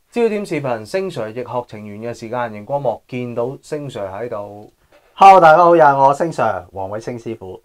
焦點視頻，星 Sir 易學情緣嘅時間，熒光幕見到星 Sir 喺度。 Hello， 大家好，又係我星 Sir 黃偉星師傅。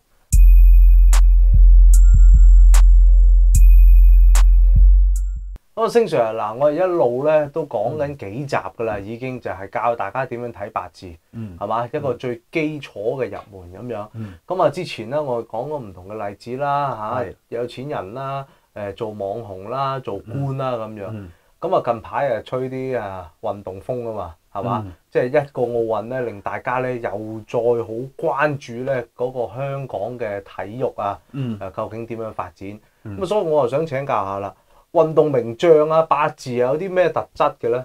嗰星 Sir 嗱，我哋一路咧都講緊幾集噶啦，已經就係教大家點樣睇八字，係嘛？一個最基礎嘅入門咁樣。咁啊，之前咧我講過唔同嘅例子啦，嚇，有錢人啦，做網紅啦，做官啦咁樣。咁啊，近排啊吹啲運動風啊嘛，係嘛？即係一個奧運咧，令大家咧又再好關注咧嗰個香港嘅體育啊，究竟點樣發展？咁所以我就想請教下啦，運動名將啊，八字有啲咩特質嘅咧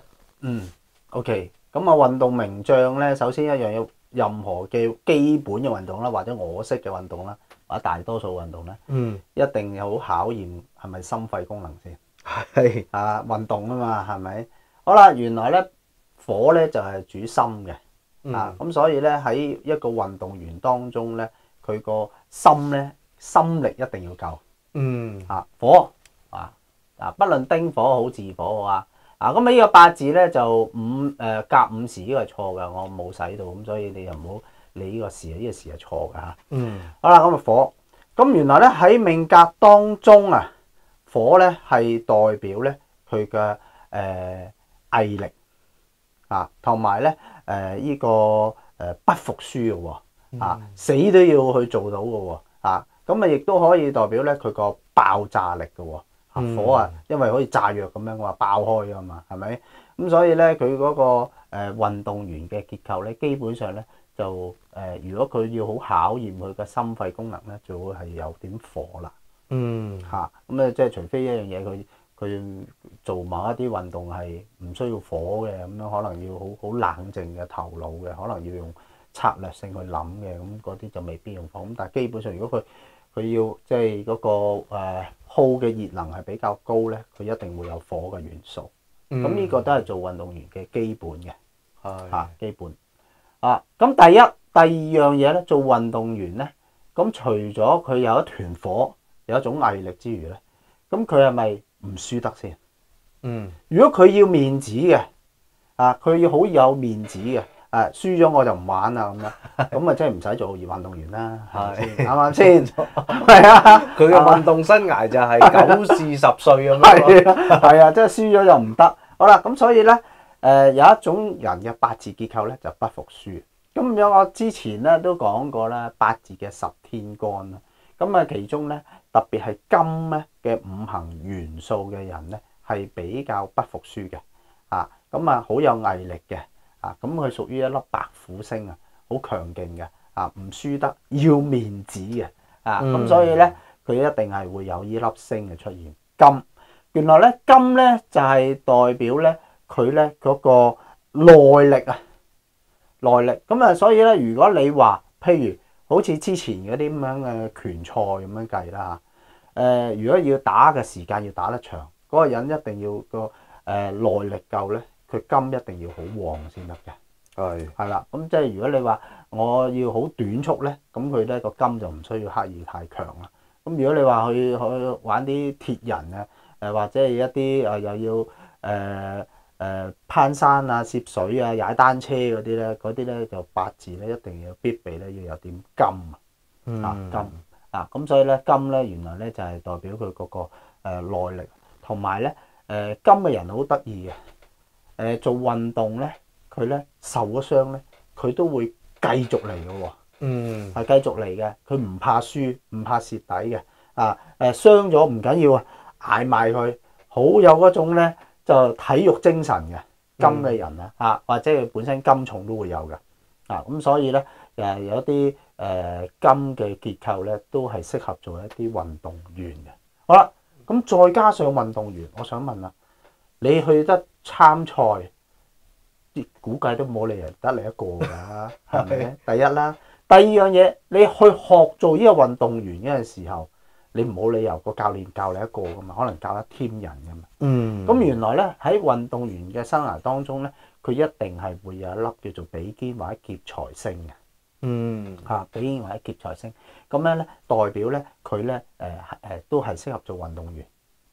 ？OK， 咁啊，運動名將咧，首先一樣有任何嘅基本嘅運動啦，或者我識嘅運動啦，或者大多數運動咧，一定有好考驗係咪心肺功能先。係運動啊嘛，係咪？好啦，原來咧火咧就係主心嘅，咁所以咧喺一個運動員當中咧，佢個心力一定要夠，火不論丁火好自火啊，咁呢個八字咧就甲午時呢個係錯嘅，我冇使到，咁所以你又唔好理呢個時，呢個時係錯嘅嚇。好啦，咁啊火，咁原來咧喺命格當中啊。火咧係代表咧佢嘅毅力同埋咧呢個不服輸嘅喎，死都要去做到嘅喎，咁啊亦都可以代表咧佢個爆炸力嘅喎，火因為好似炸藥咁樣話爆開啊嘛，係咪？咁所以咧佢嗰個運動員嘅結構咧，基本上咧就如果佢要好考驗佢嘅心肺功能咧，就會係有點火啦。咁咧即係除非一樣嘢佢做某一啲運動係唔需要火嘅，咁樣可能要好冷靜嘅頭腦嘅，可能要用策略性去諗嘅，咁嗰啲就未必用火。咁但係基本上如果佢要即係嗰個耗嘅熱能係比較高咧，佢一定會有火嘅元素。咁呢個都係做運動員嘅基本嘅，基本。咁第二樣嘢咧，做運動員咧，咁除咗佢有一團火，有一種毅力之餘咧，咁佢係咪唔輸得先？如果佢要面子嘅，佢要好有面子嘅，輸咗我就唔玩啦咁樣，咁啊即係唔使做運動員啦，係咪先？啱唔啱先？係啊， 佢嘅運動生涯就係9至10歲咁樣。 係啊，即係輸咗就唔得。好啦，咁所以咧，有一種人嘅八字結構咧就不服輸。咁樣我之前咧都講過啦，八字嘅10天干啦。咁啊，其中咧特別係金咧嘅五行元素嘅人咧，係比較不服輸嘅，咁啊好有毅力嘅，咁佢屬於一粒白虎星啊，好強勁嘅，唔輸得，要面子嘅，咁所以咧佢一定係會有呢粒星嘅出現。金原來咧金咧就係代表咧佢咧嗰個耐力啊，耐力。咁啊，所以咧如果你話譬如好似之前嗰啲咁樣嘅拳賽咁樣計啦嚇，如果要打嘅時間要打得長，嗰個人一定要個耐力夠咧，佢金一定要好旺先得嘅。係啦，咁即係如果你話我要好短促咧，咁佢咧個金就唔需要刻意太強啦。咁如果你話去玩啲鐵人啊，或者係一啲又要攀山啊、涉水啊、踩單車嗰啲咧就八字咧一定要必備咧要有點金咁所以咧金咧原來咧就係代表佢嗰個耐力，同埋咧金嘅人好得意嘅，做運動咧佢咧受咗傷咧佢都會繼續嚟嘅喎，係繼續嚟嘅，佢唔怕輸唔怕蝕底嘅，傷咗唔緊要啊，捱埋佢，好有嗰種咧就體育精神嘅金嘅人或者佢本身金重都會有嘅，咁所以咧有啲金嘅結構咧都係適合做一啲運動員嘅。好啦，咁再加上運動員，我想問啦，你去得參賽，估計都冇理由得你一個㗎，係咪？第一啦，第二樣嘢，你去學做呢個運動員嗰陣時候，你冇理由個教練教你一個㗎嘛，可能教一 team 人㗎嘛。咁原來咧喺運動員嘅生涯當中咧，佢一定係會有一粒叫做比肩或者劫財星嘅。比肩或者劫財星，咁樣咧代表咧佢咧都係適合做運動員。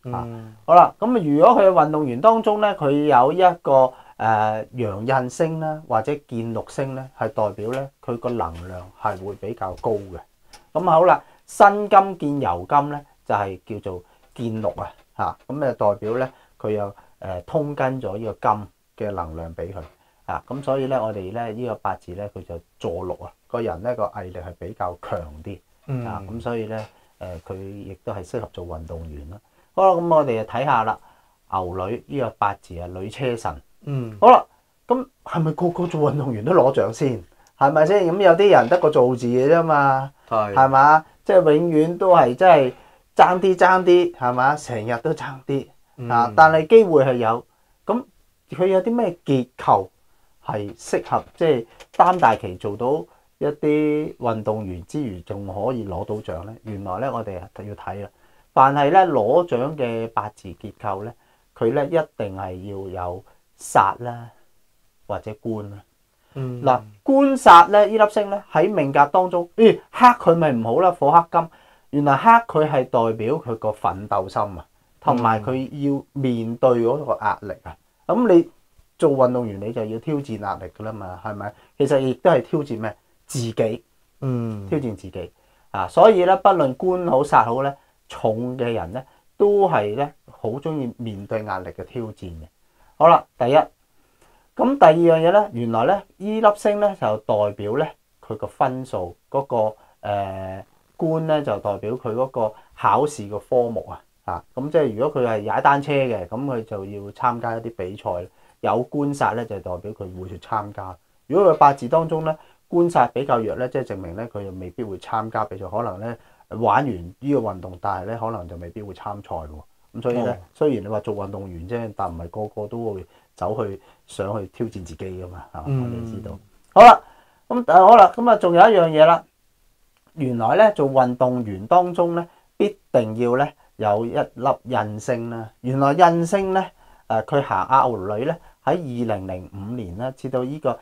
好啦，咁如果佢嘅運動員當中咧，佢有一個陽印星啦，或者見祿星咧，係代表咧佢個能量係會比較高嘅。咁好啦，辛金見酉金咧，就係叫做見祿啊，嚇咁就代表咧佢有通根咗呢個金嘅能量俾佢啊。咁所以咧，我哋咧呢個八字咧，佢就坐祿啊，個人咧個毅力係比較強啲啊。咁所以咧佢亦都係適合做運動員啦。好啦，咁我哋就睇下啦，牛女呢個八字啊，女車神。好啦，咁係咪個個做運動員都攞獎先？係咪先？咁有啲人得個做字嘅啫嘛，係嘛？即係永遠都係真係爭啲，係嘛？成日都爭啲啊！但係機會係有，咁佢有啲咩結構係適合即係擔大旗做到一啲運動員之餘，仲可以攞到獎咧？原來咧，我哋要睇啦。凡係咧攞獎嘅八字結構咧，佢咧一定係要有煞啦，或者官啦。嗱，官煞咧呢粒星咧喺命格當中，黑佢咪唔好啦，火克金。原來黑佢係代表佢個奮鬥心啊，同埋佢要面對嗰個壓力啊。咁你做運動員你就要挑戰壓力噶啦嘛，係咪？其實亦都係挑戰咩？自己，挑戰自己啊。所以咧，不論官好煞好咧，重嘅人咧都係咧好中意面對壓力嘅挑戰嘅。好啦，第一。咁第二樣嘢咧，原來咧依粒星咧就代表咧佢個分數嗰個官咧就代表佢嗰個考試個科目啊。咁即係如果佢係踩單車嘅，咁佢就要參加一啲比賽，有官煞咧就代表佢會去參加。如果佢八字當中咧官煞比較弱咧，即係證明咧佢又未必會參加比賽，可能咧玩完呢個運動，但係咧可能就未必會參賽喎。咁所以咧，雖然你話做運動員啫，但唔係個個都會走去想去挑戰自己噶嘛，係嘛？我哋知道。好啦，好啦，咁啊，仲有一樣嘢啦。原來咧做運動員當中咧，必定要咧有一粒印星啦。原來印星咧，佢行牛女咧喺2005年咧，至到呢個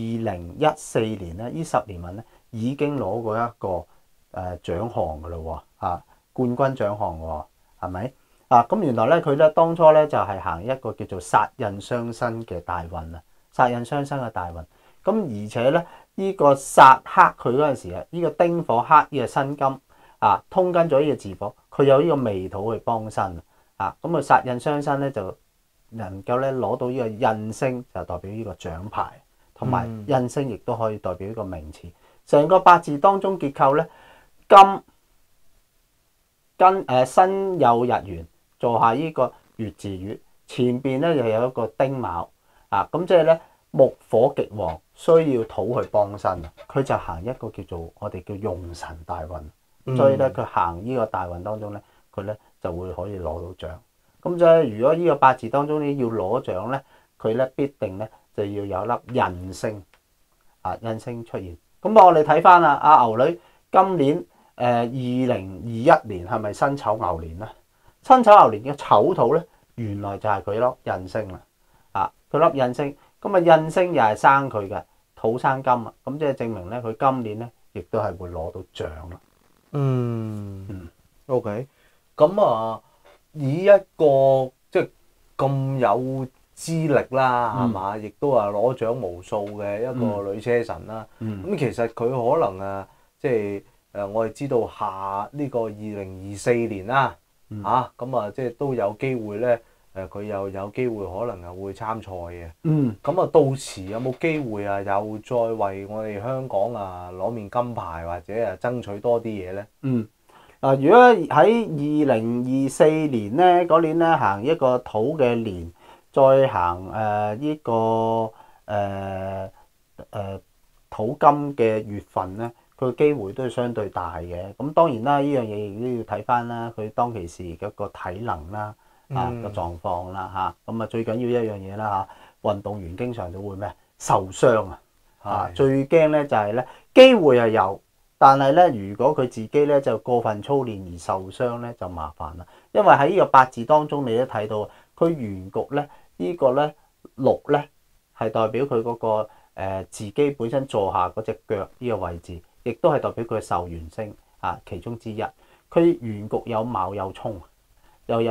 2014年咧，呢10年運咧已經攞過一個獎項噶啦喎，冠軍獎項喎，係咪？咁原來咧佢咧當初咧就係行一個叫做殺印雙生嘅大運啊，殺印雙生嘅大運。咁而且咧呢個殺克佢嗰陣時啊，呢個丁火克呢個辛金通根咗呢個自火，佢有呢個未土去幫身啊。咁殺印雙生咧就能夠咧攞到呢個印星，就代表呢個獎牌，同埋印星亦都可以代表呢個名次。成個八字當中結構咧，金跟辛酉日元。做下呢個月字月，前邊咧又有一個丁卯咁即係咧木火極旺，需要土去幫身啊。佢就行一個叫做我哋叫用神大運，所以咧佢行呢個大運當中咧，佢咧就會可以攞到獎。咁即係如果呢個八字當中咧要攞獎咧，佢咧必定咧就要有粒印星印星出現。咁我哋睇翻牛女今年2021年係咪辛丑牛年咧？辛丑牛年嘅丑土咧，原來就係佢粒印星啦。佢粒印星，咁印星又係生佢嘅土生金啊。咁即係證明咧，佢今年咧亦都係會攞到獎啦。 OK。咁以一個即係咁有資歷啦，係嘛？亦都係攞獎無數嘅一個女車神啦。咁其實佢可能即係我哋知道下呢個2024年啦。即係都有機會咧，佢又有機會可能又會參賽嘅。咁到時有冇機會又再為我哋香港攞面金牌或者爭取多啲嘢咧？ 如果喺2024年咧嗰年咧行一個土嘅年，再行呢個土金嘅月份咧。佢機會都係相對大嘅，咁當然啦，呢樣嘢亦都要睇翻啦，佢當其時嘅個體能啦，個狀況啦咁最緊要一樣嘢啦運動員經常都會咩受傷最驚咧就係咧機會係有，但係咧如果佢自己咧就過分操練而受傷咧就麻煩啦，因為喺呢個八字當中你都睇到佢原局咧呢個咧祿咧係代表佢嗰個自己本身坐下嗰隻腳呢個位置。亦都係代表佢嘅壽元星其中之一。佢原局有卯有沖，又有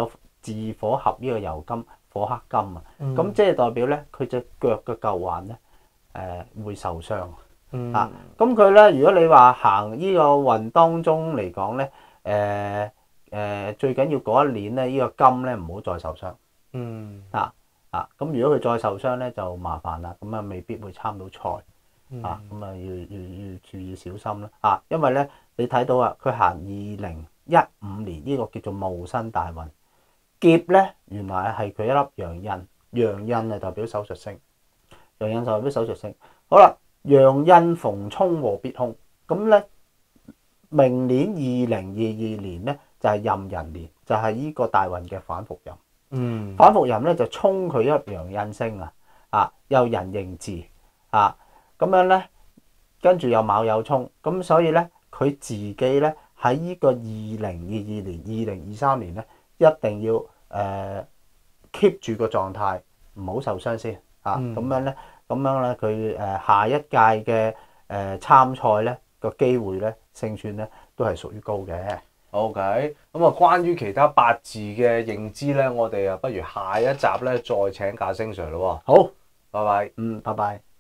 自火合呢個酉金，火克金啊。咁即係代表咧，佢隻腳嘅舊患咧會受傷啊。咁佢咧，如果你話行呢個運當中嚟講咧，最緊要嗰一年咧，呢個金咧唔好再受傷。咁如果佢再受傷咧，就麻煩啦。咁啊，未必會參到賽。咁啊要注意小心啦。因為咧你睇到啊，佢行2015年呢個叫做戊申大運，劫咧原來係佢一粒陽印，陽印係代表手術星，陽印就代表手術星。好啦，陽印逢沖禍必凶，咁咧明年2022年咧就係壬寅年，就係呢個大運嘅反復壬。反復壬咧就沖佢一粒陽印星又人刑字咁樣咧，跟住又卯酉沖，咁所以咧佢自己咧喺呢個2022年、2023年咧，一定要keep 住個狀態，唔好受傷先咁樣咧，佢下一屆嘅參賽咧個機會咧勝算咧都係屬於高嘅。 OK，咁啊，關於其他八字嘅認知咧，我哋不如下一集咧再請教星 Sir 咯。 好， 拜拜。 拜拜。